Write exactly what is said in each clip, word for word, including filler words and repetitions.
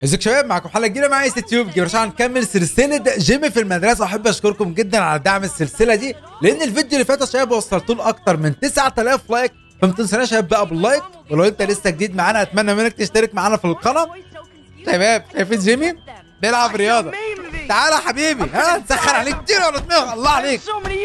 ازيك يا شباب، معاكم حلقه جديده مع اس يوتيوب جيمر عشان نكمل سلسله جيمي في المدرسه. احب اشكركم جدا على دعم السلسله دي، لان الفيديو اللي فات يا شباب وصلت له اكتر من تسعة آلاف لايك، فما تنسوناش يا شباب بقى باللايك. ولو انت لسه جديد معانا اتمنى منك تشترك معانا في القناه. شباب شايفين جيمي بيلعب رياضه؟ تعالى يا حبيبي، ها نسخن عليك كتير ولا دماغ الله عليك.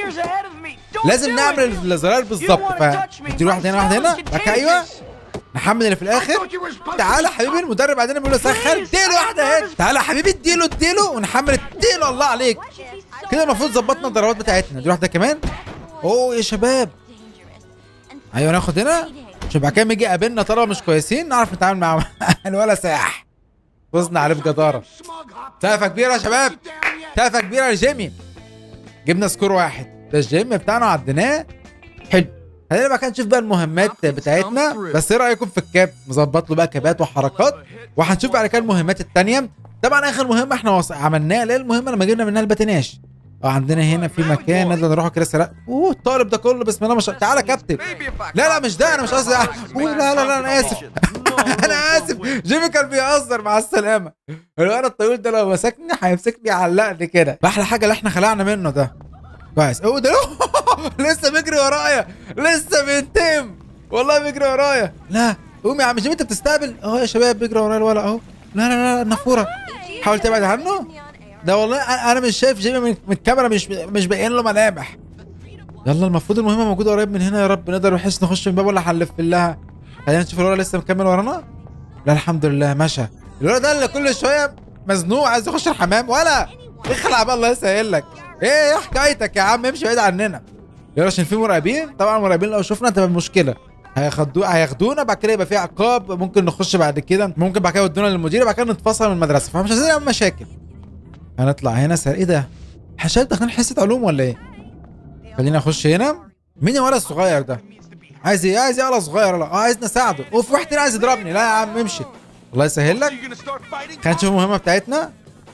لازم نعمل الزرار بالظبط، فدي واحده هنا واحده هنا بقى. ايوه نحمل اللي في الاخر. تعالى يا حبيبي، المدرب عندنا بيقول له سخن، اديله واحده هنا. تعالى يا حبيبي اديله اديله ونحمل اديله الله عليك. كده المفروض ظبطنا الضربات بتاعتنا. دي واحده كمان. اوه يا شباب، ايوه ناخد هنا عشان بعد كده يجي يقابلنا طلبه مش كويسين نعرف نتعامل معاهم. ولا ساح فزنا عليه بجداره. سقفه كبيره يا شباب، سقفه كبيره يا جيمي. جبنا سكور واحد، ده الجيم بتاعنا عديناه. حلو، خلينا بقى نشوف بقى المهمات بتاعتنا. بس ايه رايكم في الكاب؟ مظبط له بقى كابات وحركات، وهنشوف بعد كده المهمات الثانيه. طبعا اخر مهمه احنا عملناها اللي هي المهمه لما جبنا منها الباتيناج. اه عندنا هنا في مكان نقدر نروحوا كده سرق. اوه الطالب ده كله بسم الله ما شاء الله. تعالى يا كابتن. لا لا مش ده، انا مش قصدي. اوه لا لا لا انا اسف. انا اسف، جيمي كان بيهزر. مع السلامه. الولد الطويل ده لو مسكني هيمسكني يعلقني كده. احلى حاجه اللي احنا خلعنا منه ده كويس. اوه ده لسه بيجري ورايا، لسه بينتم والله بيجري ورايا. لا قوم يا عم جيمي، انت بتستقبل اهو يا شباب. بيجري ورايا الولد اهو. لا لا لا النافوره، حاول تبعد عنه. ده والله انا مش شايف جيمي من الكاميرا، مش مش باين له ملامح. يلا المفروض المهمه موجوده قريب من هنا. يا رب نقدر بحيث نخش من الباب ولا هنلف لها. خلينا نشوف الولد لسه مكمل ورانا. لا الحمد لله مشى. الولد ده اللي كل شويه مزنوق عايز يخش الحمام. ولا اخلع بقى الله يسهل لك. ايه ايه حكايتك يا عم؟ امشي بعيد عننا. يلا عشان في مراقبين. طبعا المراقبين لو شفنا تبقى مشكله، هياخدو هياخدونا بعد كده يبقى في عقاب. ممكن نخش بعد كده، ممكن بعد كده يودونا للمدير، بعد كده نتفصل من المدرسه، فمش عايزين نعمل مشاكل. هنطلع هنا سر. ايه ده؟ حشاد داخلين حصه علوم ولا ايه؟ خلينا نخش هنا. مين الولد الصغير ده؟ عايز ايه؟ عايز ايه؟ صغير ولا اه عايز نساعده. وفي واحد عايز يضربني. لا يا عم امشي الله يسهل لك. خلينا نشوف المهمه بتاعتنا.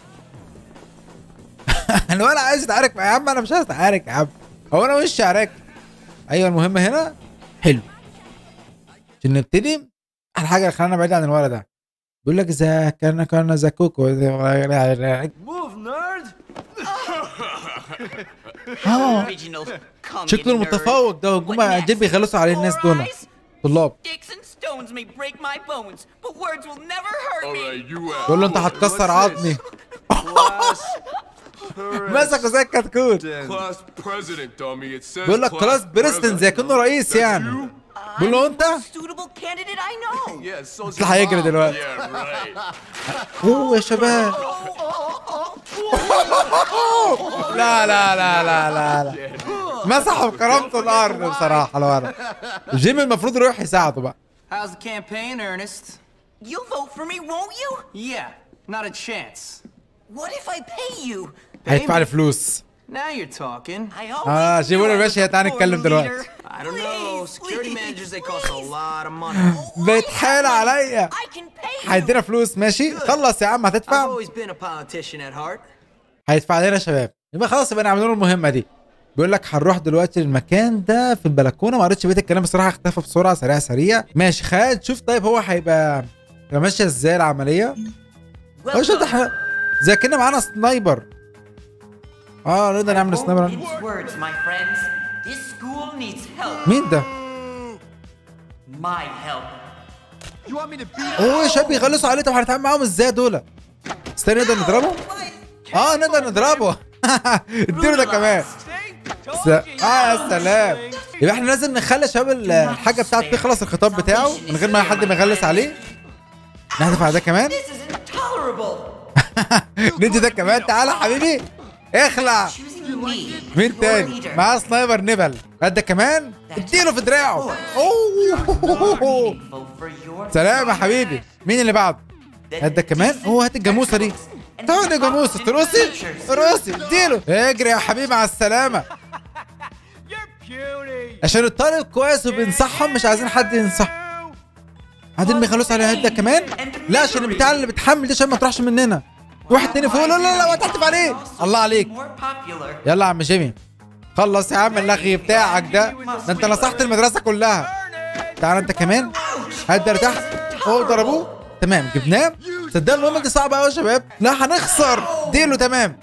الولد عايز يتعارك معايا. يا عم انا مش عايز اتعارك يا عم، هو انا وش عراك. ايوه المهمه هنا حلو. عشان نبتدي احلى حاجه خلينا بعيد عن الولد ده. بيقول لك اذا كان كان زكوكو. اه شكله المتفوق ده. هجوم جيب بيغلسوا عليه الناس دول طلاب. بيقول له انت هتكسر عظمي. مسكه زي الكتكوت. بيقول لك كلاس بريستن زي كأنه رئيس يعني. بيقول له انت اطلع هيجري دلوقتي. اوه يا شباب. لا لا لا لا لا لا مسحوا بكرامته الارض بصراحه. الولد جيمي المفروض يروح يساعده بقى. How's the campaign, Ernest? You'll vote for me, won't you? Yeah, not a chance. What if I pay you? هيدفع لي فلوس. Now you're talking. I اه جيبوا له باشا، تعالى نتكلم دلوقتي. I don't know. Security managers they cost a lot of money. بيتحايل عليا. I can pay you. هيدينا فلوس ماشي. خلص يا عم I've هتدفع. always been a politician at heart. هيدفع لنا يا شباب. يبقى خلاص يبقى نعمل له المهمه دي. بيقول لك هنروح دلوقتي للمكان ده في البلكونه. ما قريتش بقيه الكلام بصراحه، اختفى بسرعه سريع سريع. ماشي خالد شوف طيب هو هيبقى ماشيه ازاي العمليه. هو شوف ده زي كنا معانا سنايبر. اه نقدر نعمل سنايبر. Words, my friends. This school needs help. مين ده؟ My help. اوه يا شباب بيغلسوا عليه. طب هنتعامل معاهم ازاي دول؟ استنى نقدر نضربه؟ اه نقدر نضربه. اديله ده كمان. س... اه يا سلام. يبقى احنا لازم نخلي شباب الحاجه بتاعته تخلص الخطاب بتاعه من غير ما حد ما يغلس عليه. نحذف على ده كمان. ندي ده كمان. تعالى يا حبيبي اخلع. مين تاني؟ معاه سنايبر نبل. ده كمان اديله في دراعه. اوه سلام يا حبيبي. مين اللي بعده؟ ده كمان. اوه هات الجاموسه دي. تعال يا جاموسه ترقصي ترقصي. اديله. اجري يا حبيبي مع السلامه. عشان الطالب كويس وبينصحهم، مش عايزين حد ينصح. قاعدين بيخلصوا على هده كمان. لا عشان البتاع اللي بتحمل دي عشان ما تروحش مننا. واحد تاني فوق. لا لا لا ما تحتف عليه. الله عليك. يلا يا عم جيمي خلص يا عم اللغي بتاعك ده. ده انت نصحت المدرسه كلها. تعال انت كمان. هات ده تحت. اوه ضربوه. تمام جبناه. صدقني المهمه دي صعبه قوي يا شباب. لا هنخسر ديله. تمام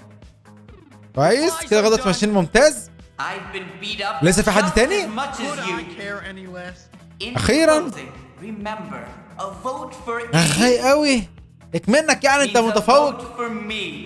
كويس كده، غلط ماشيين ممتاز. I've been beat up لسه في حد just تاني؟ as much as you. care any less. In أخيراً. closing, remember, a vote for اخي قوي اكمنك يعني انت means a متفوق. vote for me.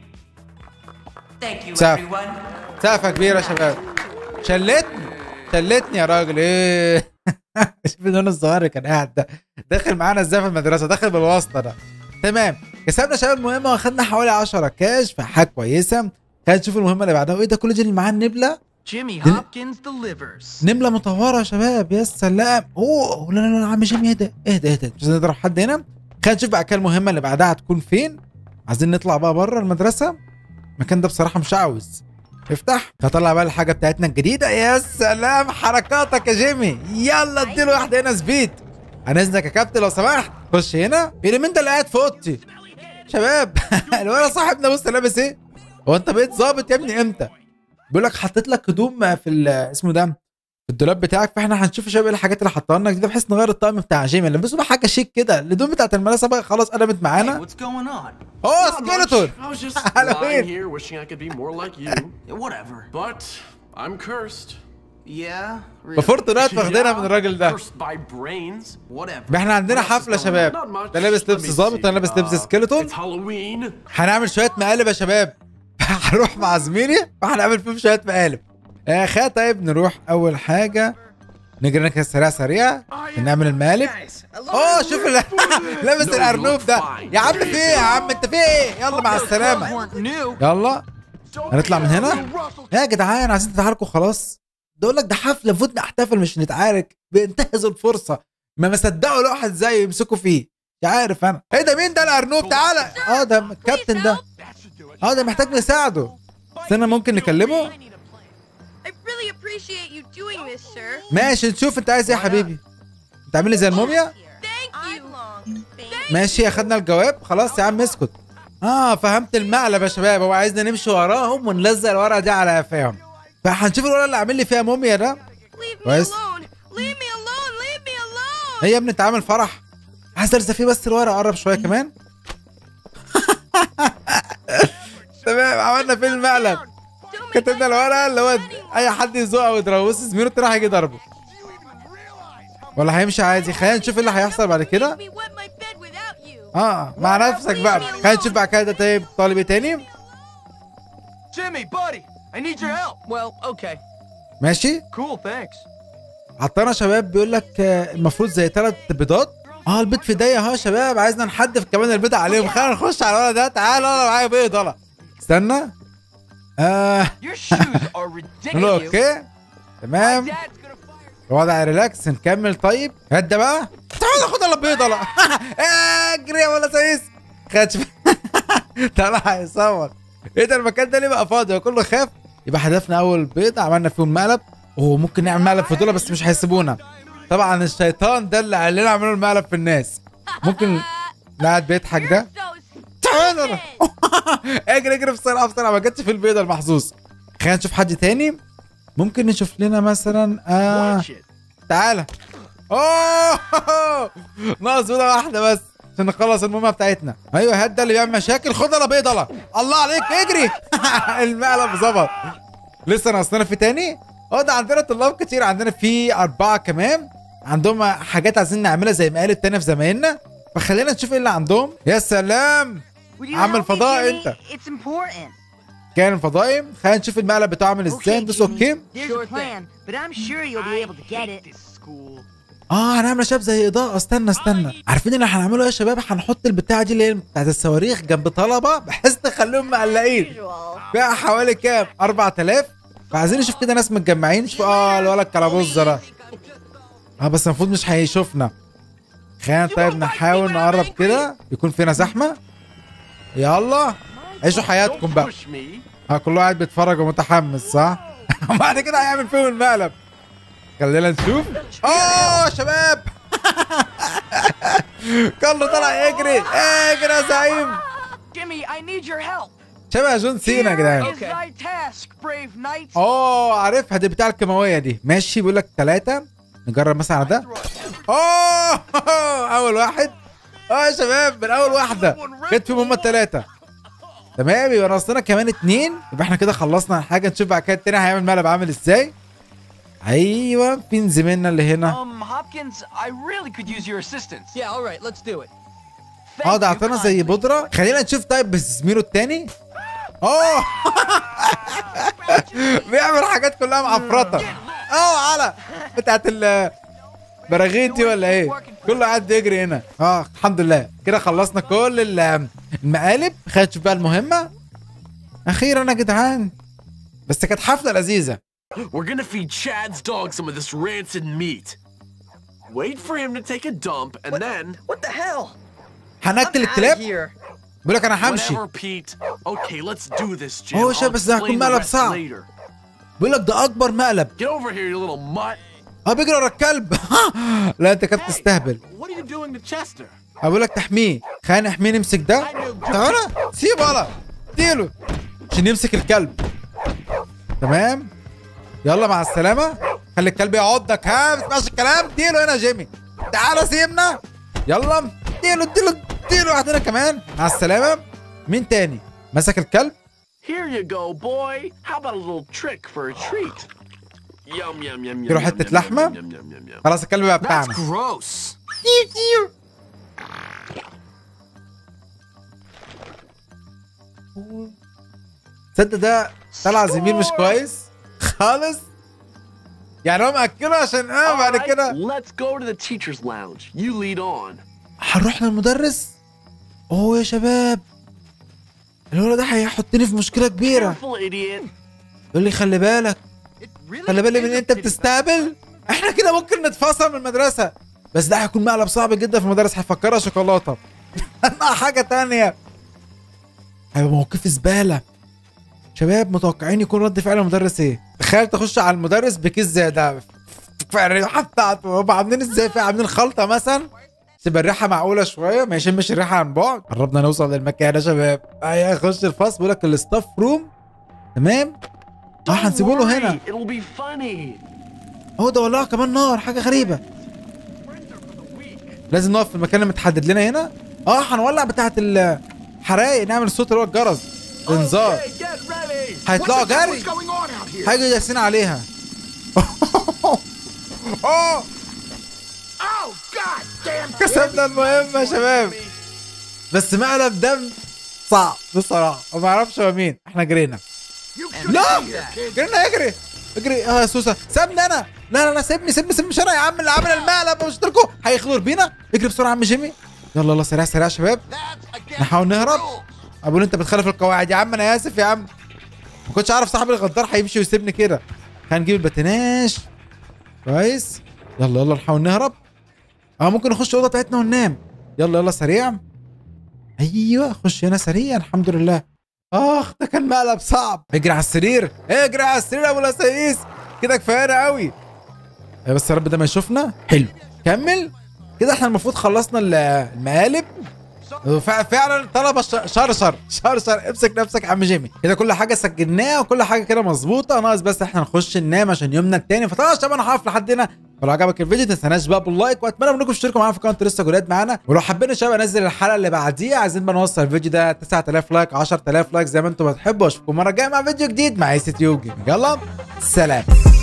Thank you سقف. everyone. سقفه كبيره يا شباب. شلتني شلتني يا راجل. ايه شوف الولد الصغير اللي كان قاعد ده داخل معانا ازاي في المدرسه، داخل بالواسطه ده. تمام كسبنا شباب المهمه واخدنا حوالي عشرة كاش في حاجه كويسه. خلينا نشوف المهمه اللي بعدها. وايه ده كل دي اللي معاه النبله؟ Jimmy Hopkins delivers. نمله مطوره يا شباب. يا سلام. اوه لا لا لا عم جيمي اهدى اهدى اهدى مش نضرب حد هنا. خلينا نشوف بقى كده المهمه اللي بعدها هتكون فين. عايزين نطلع بقى بره المدرسه. المكان ده بصراحه مش عاوز. افتح. هطلع بقى الحاجه بتاعتنا الجديده. يا سلام حركاتك يا جيمي. يلا اديله واحده هنا سبيد. هنزلك يا كابتن لو سمحت. خش هنا. ايه مين ده اللي قاعد في اوضتي؟ شباب الولد صاحبنا بص لابس ايه؟ هو انت بقيت ظابط يا ابني امتى؟ بيقول لك حطيت لك هدوم في اسمه ده في الدولاب بتاعك، فاحنا هنشوف يا شباب ايه الحاجات اللي حطها لنا كده بحيث نغير الطقم بتاع جيمي. لبسوا بقى حاجه شيك كده. الهدوم بتاعت المدرسه بقى خلاص قلبت معانا. What's going on? اوه سكيلتون. I was just Hello, lying Ian. here wishing I could be more like you, Whatever. but I'm cursed. Yeah. Really. بفورتونات واخدينها من الراجل ده. Cursed by brains. Whatever. احنا عندنا حفله يا شباب. Not much. ده لابس Let لبس me ظابط وانا see. لابس لبس Uh, سكيلتون. It's Halloween. هنعمل شويه مقالب يا شباب. هنروح مع زميلي وهنعمل فيهم شويه مقالب. يا خا طيب نروح اول حاجه نجري نكهه سريع سريع نعمل المقالب. اوه شوف ال- لابس الارنوب ده. يا عم في ايه يا عم انت في ايه؟ يلا مع السلامه. يلا هنطلع من هنا. يا جدعان عايزين تتعاركوا خلاص؟ ده اقول لك ده حفله فوت نحتفل مش نتعارك. بينتهزوا الفرصه. ما مصدقوا لو واحد زي يمسكوا فيه. مش عارف انا. ايه ده مين ده الارنوب؟ تعالى. اه ده الكابتن ده. اه ده محتاج نساعده. استنى ممكن نكلمه. I really appreciate you doing this, sir. ماشي نشوف انت عايز ايه يا حبيبي. انت عامل لي زي الموميا. Thank you. ماشي اخدنا الجواب خلاص يا عم اسكت. اه فهمت المقلب يا شباب. هو عايزنا نمشي وراهم ونلزق الورقه دي على قفاهم. فهنشوف الورقه اللي عامل لي فيها موميا ده. Leave me كويس. alone. Leave me alone. Leave me alone. هي يا ابني انت عامل فرح. عايز ارزق فيه بس الورقه قرب شويه كمان. تمام عملنا فين المقلب. Don't make كتبنا الورقه اللي هو اي حد يزوقه ويضربه بص زميله راح يجي ضربه. ولا هيمشي عادي. خلينا نشوف ايه اللي هيحصل بعد كده. me wet my bed without you. اه مع نفسك بقى. خلينا نشوف بعد كده. طيب طالب ايه تاني؟ Jimmy, buddy, I need your help. Well, okay. ماشي. Cool, thanks. عطانا شباب بيقول لك آه، المفروض زي ثلاث بيضات. اه البيض في ايديا اهو يا شباب. عايزنا نحدف كمان البيض عليهم. خلينا نخش على الولد ده. تعال انا معايا بيض. يلا استنى. اه Your shoes are نقول له ridiculous. اوكي تمام. Dad's gonna fire. وضع ريلاكس نكمل. طيب هدى بقى. تعال خد البيض. يلا اجري يا ولا سيس. خد شوف. طلع هيصور. ايه ده المكان ده ليه بقى فاضي وكله خاف؟ يبقى هدفنا اول بيض عملنا فيهم مقلب. وممكن نعمل مقلب في دول بس مش هيسيبونا. طبعا الشيطان ده اللي قال لنا اعملوا المقلب في الناس. ممكن قاعد بيضحك ده. So تعال stupid. اجري اجري بسرعه بسرعه. ما جاتش في البيضه المحظوظ. خلينا نشوف حد تاني. ممكن نشوف لنا مثلا آه Watch it. تعالى. اوه ناقص بيضه واحده بس عشان نخلص المهمه بتاعتنا. ايوه هات ده اللي بيعمل مشاكل. خد انا بيضه. لا الله عليك اجري. المقلب ظبط. لسه ناقصنا في تاني. اه ده عندنا طلاب كتير. عندنا في اربعه كمان عندهم حاجات عايزين نعملها زي مقالب تاني في زمايلنا. فخلينا نشوف ايه اللي عندهم. يا سلام عامل فضاء انت. It's important. كان فضائي. خلينا نشوف المقلب بتاعه عامل ازاي. ندوس اوكي. There's a plan, but I'm sure you'll be able to get it. This school. اه هنعمل يا شباب زي اضاءه. استنى استنى عارفين اللي هنعمله ايه يا شباب؟ هنحط البتاعه دي اللي هي بتاعت الصواريخ جنب طلبه بحيث نخليهم مقلقين. Usual. فيها حوالي كام؟ أربعة آلاف. فعايزين نشوف كده ناس متجمعين. نشوف اه الولد كلابوزه ده. اه بس المفروض مش هيشوفنا. خلينا طيب نحاول نقرب كده يكون فينا زحمه. يلا عيشوا حياتكم Don't بقى. push me. اه كل واحد بيتفرج ومتحمس صح؟ وبعد كده هيعمل فيهم المقلب. خلينا نشوف. اه شباب كله طلع يجري. اجري يا زعيم. Jimmy, I need your help. شبه جون سينا يا جدعان. Is thy task, brave knight. اه عارفها دي بتاع الكيماويه دي. ماشي بيقول لك ثلاثة. نجرب مثلا على ده. اوه اول واحد اه يا شباب من اول واحده جت فيهم هما الثلاثه. تمام يبقى ناقصنا كمان اتنين، يبقى احنا كده خلصنا الحاجه. نشوف بقى كده التاني هيعمل مقلب عامل ازاي. ايوه فين زميلنا اللي هنا؟ Um, Hopkins, I really could use your assistance. Yeah, all right, let's do it. اه ده اعطانا زي بودره. خلينا نشوف طيب بس زميله التاني. اه بيعمل حاجات كلها معفرطه. اه على بتاعت البراغيث دي ولا ايه؟ كله قاعد بيجري هنا. اه الحمد لله كده خلصنا كل المقالب. خلينا نشوف بقى المهمه اخيرا يا جدعان. بس كانت حفله لذيذه. We're gonna feed Chad's dog some of this rancid meat. Wait for him to take a dump and then. What the hell? هنقتل الكلاب؟ بيقول لك انا همشي. Whatever, Pete. Okay, let's do this, Jim. هو شاب بس ده هيكون مقلب صعب. بيقول لك ده اكبر مقلب. Get over here, you little mutt. اه بيجري ورا الكلب. لا انت كده بتستهبل. What are you doing to Chester? بقول لك تحميه. خلينا نحميه. نمسك ده. تعالى سيبه يلا اديله عشان يمسك الكلب. تمام يلا مع السلامة. خلي الكلب يعضك. ها ما تسمعش الكلام. اديله هنا يا جيمي. تعالى سيبنا. يلا اديله اديله اديله واحدة كمان. مع السلامة. مين تاني مسك الكلب؟ Here you go, boy. How about a little trick for a treat? Yum yum yum yum. كيلو حتة لحمة. خلاص الكلب بقى بتاعنا. That's gross. تصدق ده طلع زميل مش كويس خالص. يعني هو مأكله عشان اه بعد كده. Let's go to the teacher's lounge. You lead on. هنروح للمدرس. اوه يا شباب الولد ده هيحطني في مشكلة كبيرة. Careful, idiot. يقول لي خلي بالك خلي بالك من انت بتستقبل. احنا كده ممكن نتفصل من المدرسة. بس ده هيكون مقلب صعب جدا في المدرسة. هيفكرها شوكولاتة. حاجة تانية هيبقى موقف زبالة. شباب متوقعين يكون رد فعل المدرس ايه؟ تخيل تخش على المدرس بكيس زي ده في الريحة بتاعته. هم عاملين ازاي؟ في عاملين خلطة مثلا تبقى الريحة معقولة شوية ما يشمش الريحة عن بعد. قربنا نوصل للمكان يا شباب. ايوه خش الفصل. بيقول لك الستاف روم. تمام اه هنسيبه له هنا. It'll be funny. اهو ده ولعه كمان نار. حاجة غريبة. لازم نقف في المكان اللي متحدد لنا هنا. اه هنولع بتاعت الحرايق. نعمل الصوت اللي هو الجرس انذار. هيطلعوا جري. هيجوا ياسين عليها. اه كسبنا المهمة يا شباب. بس مقلب دم صعب بصراحة. وما اعرفش هو مين. احنا جرينا. لا جرينا. اجري اجري. اه يا سوسة سيبني انا. لا لا لا سيبني سيبني سيبني. مش انا يا عم اللي عامل المقلب. مش تركوا هيخلور بينا. اجري بسرعة يا عم جيمي. يلا يلا سريع سريع يا شباب. نحاول نهرب. ابو انت بتخالف القواعد يا عم. انا اسف يا عم. ما كنتش عارف صاحب الغدار هيمشي ويسيبني كده. هنجيب البتناش كويس. يلا يلا نحاول نهرب. اه ممكن نخش الاوضه بتاعتنا وننام. يلا يلا سريع. ايوه خش هنا سريع. الحمد لله. اخ ده كان مقلب صعب. اجري على السرير. اجري على السرير يا ابو لسايس. كده كفايه قوي. بس يا رب ده ما يشوفنا. حلو كمل كده. احنا المفروض خلصنا المقالب. فعلا طلب شرشر شرشر. امسك نفسك يا عم جيمي. كده كل حاجه سجلناها وكل حاجه كده مظبوطه. ناقص بس احنا نخش ننام عشان يومنا التاني. فطبعا يا شباب انا هقف لحد هنا. ولو عجبك الفيديو ما تنساناش بقى باللايك. واتمنى منكم تشتركوا معانا في قناه لسه جولات معانا. ولو حابين يا شباب انزل الحلقه اللي بعديها. عايزين بقى نوصل الفيديو ده تسعة آلاف لايك عشرة آلاف لايك زي ما انتم بتحبوا. اشوفكم مره جايه مع فيديو جديد مع ايس تيوب جيمنج. يلا سلام.